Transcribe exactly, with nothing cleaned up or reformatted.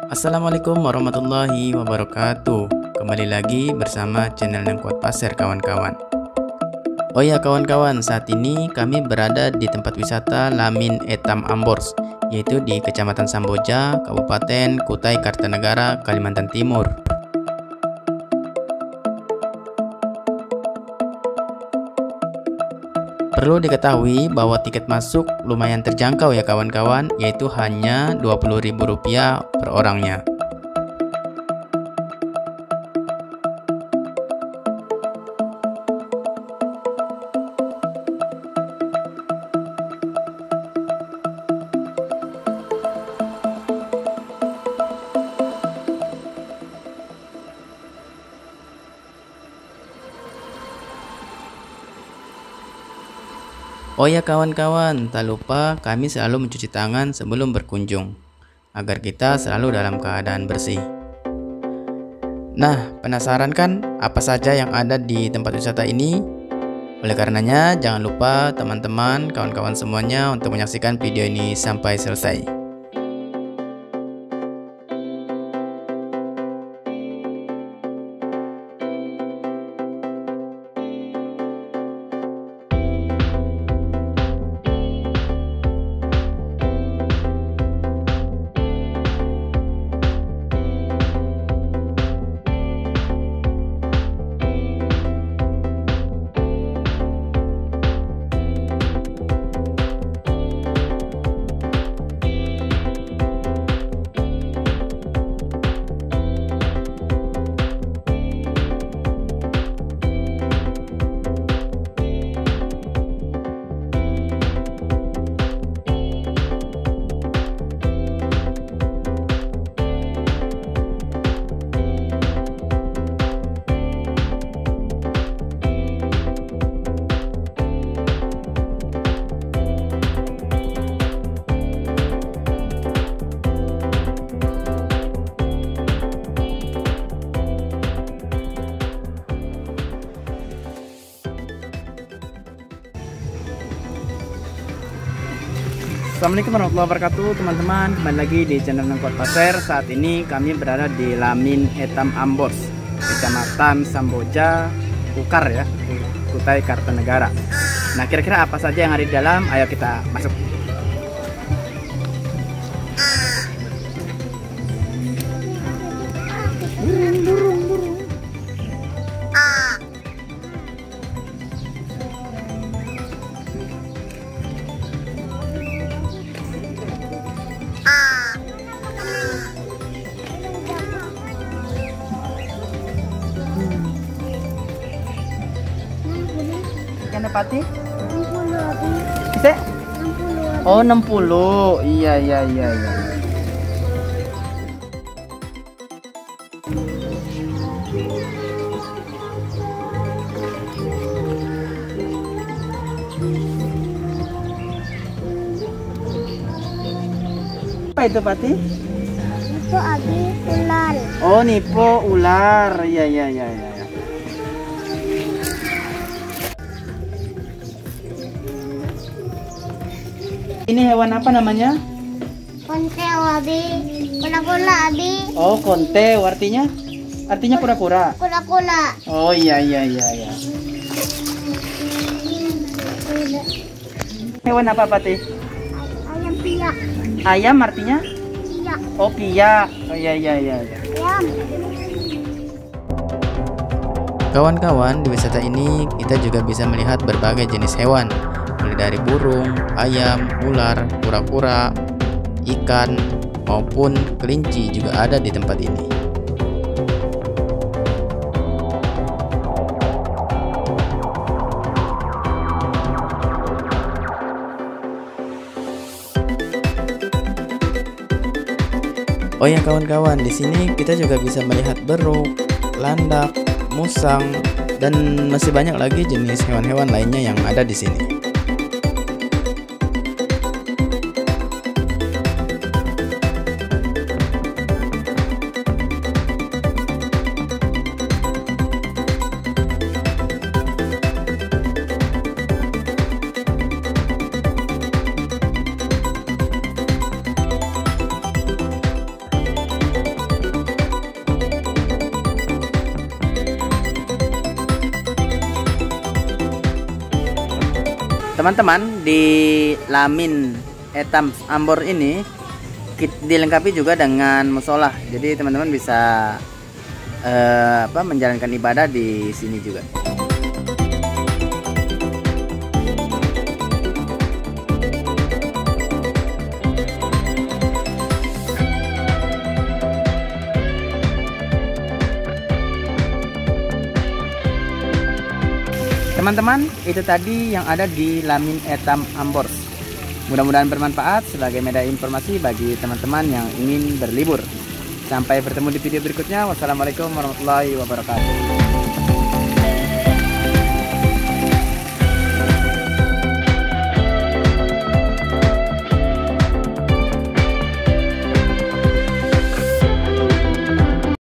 Assalamualaikum warahmatullahi wabarakatuh. Kembali lagi bersama channel Nengkuat Pasir kawan-kawan. Oh ya kawan-kawan, saat ini kami berada di tempat wisata Lamin Etam Ambors, yaitu di Kecamatan Samboja, Kabupaten Kutai Kartanegara, Kalimantan Timur. Perlu diketahui bahwa tiket masuk lumayan terjangkau ya kawan-kawan, yaitu hanya dua puluh ribu rupiah per orangnya. Oh ya kawan-kawan, tak lupa kami selalu mencuci tangan sebelum berkunjung, agar kita selalu dalam keadaan bersih. Nah, penasaran kan apa saja yang ada di tempat wisata ini? Oleh karenanya, jangan lupa teman-teman, kawan-kawan semuanya untuk menyaksikan video ini sampai selesai. Assalamualaikum warahmatullahi wabarakatuh teman-teman, kembali lagi di channel Nengkuat Pasir. Saat ini kami berada di Lamin Etam Ambors, Kecamatan Samboja, Kukar ya, Kutai Kartanegara. Nah, kira-kira apa saja yang ada di dalam? Ayo kita masuk. Ikan pati? enam puluh habis. Bisa? enam puluh. Oh, enam puluh. Iya, iya, iya, iya. Apa itu pati? Itu habis ular. Oh, nipo ular. Iya, iya, iya, iya. Ini hewan apa namanya? Konteo habis. Kura-kura habis. Oh, konte, artinya? Artinya kura-kura. Kura-kura. Oh, iya, iya, iya, iya. Hewan apa pati? Ayam piak. Ayam artinya? Piak. Oh, piak. Oh, iya, iya, iya, iya. Ayam. Kawan-kawan, di wisata ini kita juga bisa melihat berbagai jenis hewan, mulai dari burung, ayam, ular, kura-kura, ikan, maupun kelinci juga ada di tempat ini. Oh ya kawan-kawan, di sini kita juga bisa melihat beruk, landak, musang, dan masih banyak lagi jenis hewan-hewan lainnya yang ada di sini. Teman-teman, di Lamin Etam Ambor ini dilengkapi juga dengan musola. Jadi teman-teman bisa eh, apa menjalankan ibadah di sini juga. Teman-teman, itu tadi yang ada di Lamin Etam Ambor. Mudah-mudahan bermanfaat sebagai media informasi bagi teman-teman yang ingin berlibur. Sampai bertemu di video berikutnya. Wassalamualaikum warahmatullahi wabarakatuh.